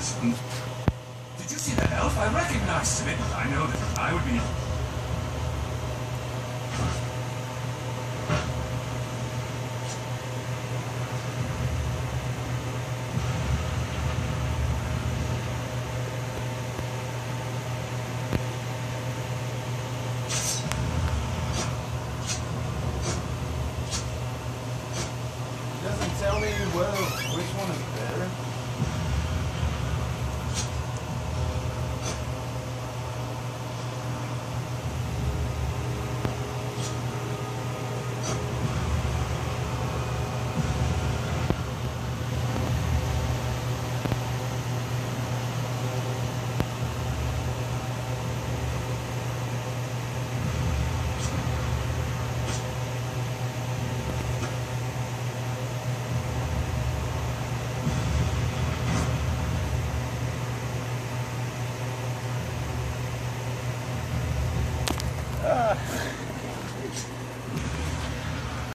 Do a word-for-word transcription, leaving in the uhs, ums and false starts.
this. And did you see that elf? I recognized him. I know that I would be. Doesn't tell me well which one is better. Ah.